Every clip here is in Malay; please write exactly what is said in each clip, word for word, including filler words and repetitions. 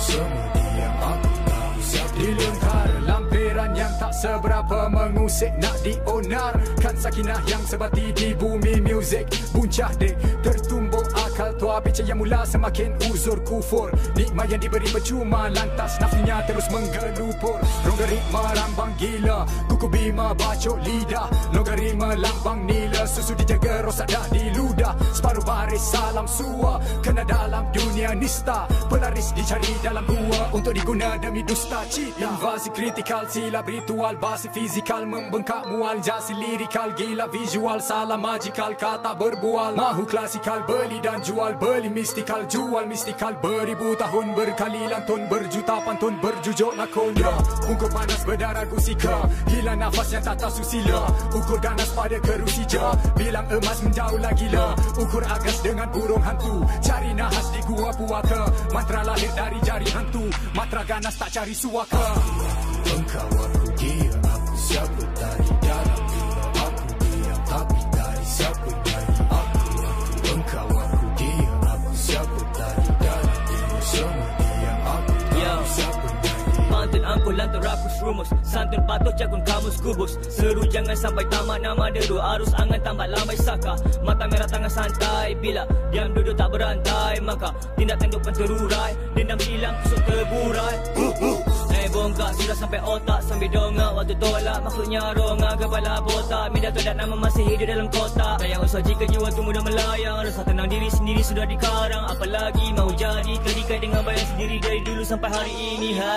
semua diam, aku tahu siapa. Di lingkar lampiran yang tak seberapa mengusik nak dionar. Kan sakinah yang sebati di bumi muzik. Buncah dek tertumbuk akal tua pecah yang mula semakin uzur kufur. Nikmat yang diberi percuma lantas nafsunya terus menggelupur. Logaritma lambang gila, kuku bima bacok lidah. Logaritma lambang nila, susu dijaga rosak dah diludah. Separuh baris salam sua, kena dalam dunia nista. Pelaris dicari dalam gua untuk diguna demi dusta cita. Invasi kritikal, silap ritual, basi fizikal, membengkak mual, jasi lirikal, gila visual, salah magikal, kata berbual. Mahu klasikal, beli dan jual, beli mistikal, jual mistikal. Beribu tahun berkali lantun, berjuta pantun, berjujuk lakon. Ukur panas berdarah gusika, gila nafas yang tak tahu susila. Ukur ganas pada kerusija, bilang emas menjauh lagi lah. Ukur agas dengan burung hantu, cari nahas di gua puaka. Mantra lahir dari jari hantu, matra ganas tak cari suaka. Engkau aku dia, aku siapa dari dalam bila aku diam, tapi dari siapa dari aku, aku. Engkau aku dia, aku siapa dari dalam bila semua diam, aku tahu siapa dari. Pantun angkul lantur rakus rumus, santun patuh jagun kamus kubus. Seru jangan sampai tamat nama deru, arus angan tambah lambai saka. Mata merah tangan santai, bila diam duduk tak berantai. Maka tindak tandukkan terurai, dendam hilang kusuk terburai. uh, uh. Eh bongkak sudah sampai otak, sambil dongak waktu tolak. Maksudnya rongak kepala botak, minda tu dan nama masih hidup dalam kotak. Tak payah usah jika jiwa tu mudah melayang, rasa tenang diri sendiri sudah dikarang. Apalagi mau jadi terikat dengan bayang sendiri dari dulu sampai hari ini. Ha.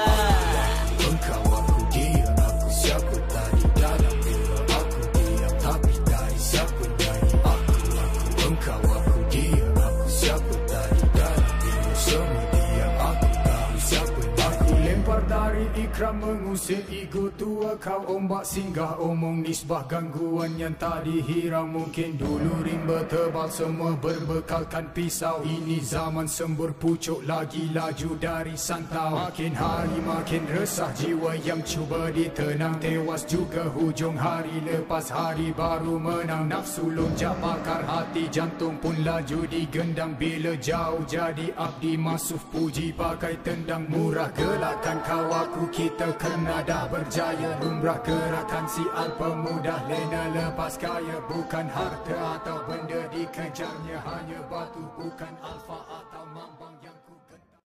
Engkau aku dia, aku siapa dari dalam bila aku diam, tapi dari siapa dari aku, aku. Engkau aku dia, aku siapa dari dalam bila semua diam, aku tahu siapa dari. Lempar dari ikram mengusir ego tua kau, ombak singgah omong nisbah gangguan yang tak dihirau. Mungkin dulu rimba tebal semua berbekalkan pisau. Ini zaman sembur pucuk lagi laju dari santau. Makin hari makin resah jiwa yang cuba ditenang. Tewas juga hujung hari lepas hari baru menang. Nafsu lonjak bakar hati, jantung pun laju digendang. Bila jauh jadi abdi masuf puji pakai tendang murah. Gelakkan kau aku kita kena dah berjaya. Lumrah gerakan sial pemudah lena lepas kaya. Bukan harta atau benda dikejarnya, hanya batu bukan alfa atau mambang.